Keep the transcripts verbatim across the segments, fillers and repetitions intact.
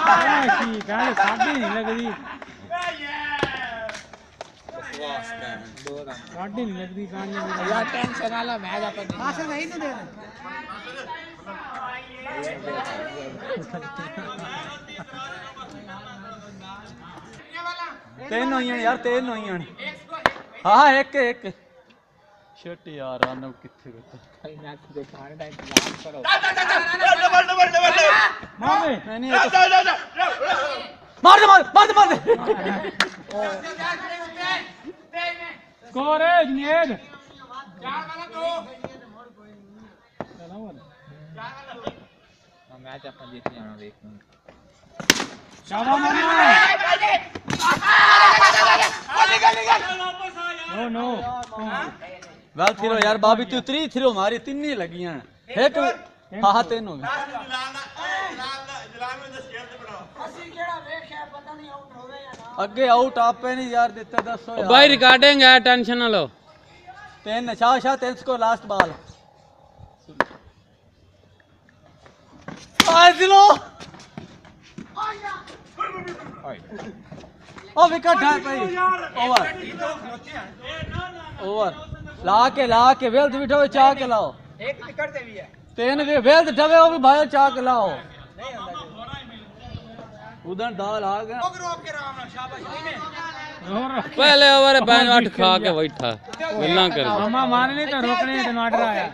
ठीक है साढ़े नहीं लगदी साढ़े नहीं लगदी कहानी यार टेंशन वाला मैच अपन हासिल नहीं तो दे तीन होई यार तीन होई हाँ एक एक शट यार आना किथे गया भाई मैच दिखाने का इंतजाम करो मार दे नहीं मार दे मार मार दे मार दे स्कोर है जुनेद चार वाला दो चलो मैच अपन जीत जाना देख शाबाश मामा नो नो वेल थिरो यार बाबी तू त्री थिरो मारी तीन ही लगियां एक हां हां तीन हो गए अगे आउट आपे नहीं यार देते दसो यार भाई रिकॉर्डिंग है टेंशन ना लो तीन शाह शाह तीन को लास्ट बॉल आजिलो ओ विकेट है भाई ओवर ओवर ला के ला के वेल्थ बिठो चाह के लाओ एक विकेट दे भी है तीन वे वेल्थ ठवे ओ भी भाई चाह के लाओ उधर दाल आ गया रोक रोक के राम ना शाबाश नहीं पहले ओवर बैंड आठ खा के बैठा गल्ला कर मामा मारने तो रोकने तो ना डराया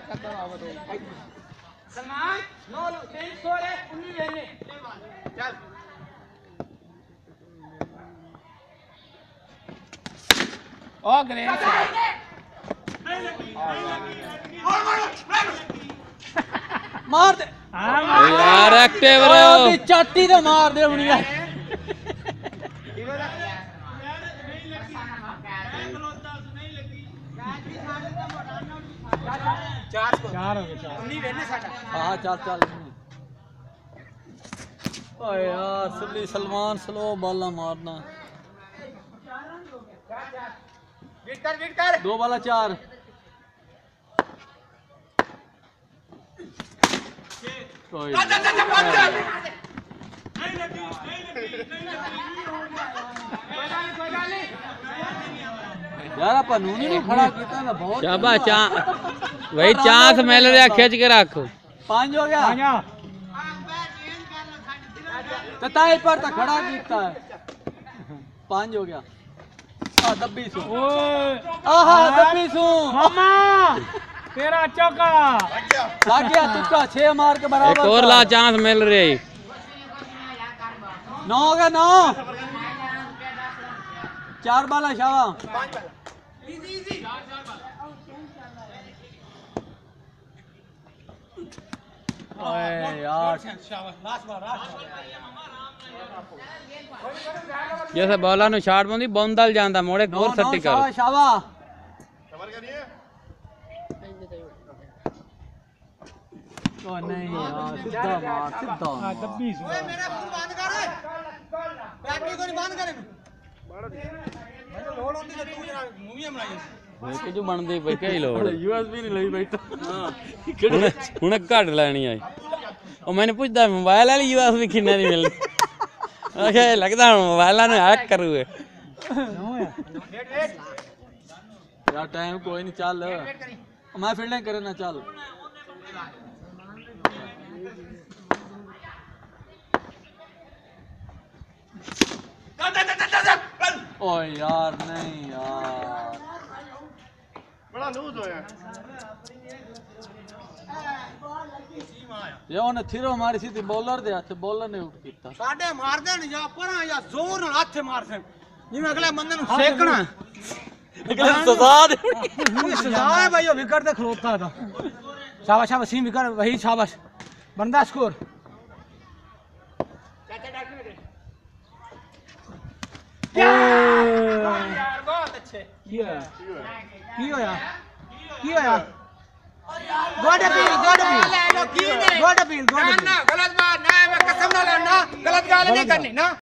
सलमान नो लो तीन सौ है उन्नीस लेने चल ओ ग्रेट मार दे यार एक्टिव रहो ओ चाटी तो मार दे हुन यार चार को चार हो गए चार उन्नीस लेने साडा हां चल चल ओ यार सुली सलमान स्लो बॉला मारना बीट कर बीट कर दो वाला चार कोई यार अपन नूनी नहीं खड़ा किया ना बहुत शाबाश चा वही चांस मिल रहा खींच के रख पांच हो गया आजा तताई पर तो खड़ा किया है पांच हो गया आ दब्बी सु ओए आहा दब्बी सु मामा तेरा चौका लग गया तुक्का छह मार के बराबर एक और ला चांस मिल रही नौ हो गया नौ चार बाला शावा इजी इजी ओए यार शाबाश लास्ट बार लास्ट जैसे बॉलर नु शॉट बंदी बंदल जांदा मोड़े गोर सट्टी कर शावा शावा ओ नहीं यार सीधा मार सीधा हां दब्बी सु मेरा फोन बंद कर बैटरी को नहीं बंद करे मैं तो लोड होती तो तू जरा मूवी बनाई देख जो बनदी पे क्या ही लोड़ यूएसबी नहीं लई बैठा हुन हुन घट लेनी आई ओ मैंने पूछदा मोबाइल वाली यूएसबी किन्ने दी मिलनी ओके लगदा मोबाइल नु हैक करू यार टाइम कोई नहीं चल मैं फील्डिंग करे ना चल ओ यार नहीं यार बड़ा लूज होया ये ओने थिरो मारी सी ती बॉलर दे हाथ बॉलर ने आउट कीता साडे मार देन या परा या जोर नाल हाथ मार देन जिवें अगले बंदे नु सेकना निकल सजा दे सजा है भाई वो विकेट ते खलोता था शाबाश शाबाश सीम विकेट वही शाबाश बंदा स्कोर चाचा डॉक्टर यार बहुत अच्छे की होया की होया की होया good appeal good appeal good appeal good appeal ना गलत बात ना मैं कसम ना लेना गलत गाल नहीं करनी ना